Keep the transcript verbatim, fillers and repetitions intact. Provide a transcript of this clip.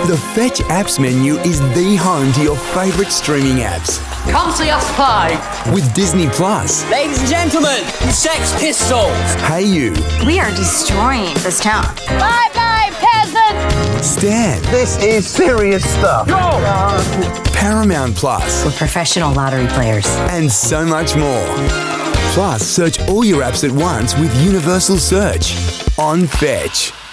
The Fetch Apps menu is the home to your favourite streaming apps. Come see us play. With Disney Plus, Ladies and gentlemen, Sex Pistols. Hey You, We are destroying this town. Bye-bye, peasant! Stan, This is serious stuff. Paramount Plus, We're professional lottery players. and so much more. Plus, search all your apps at once with Universal Search on Fetch.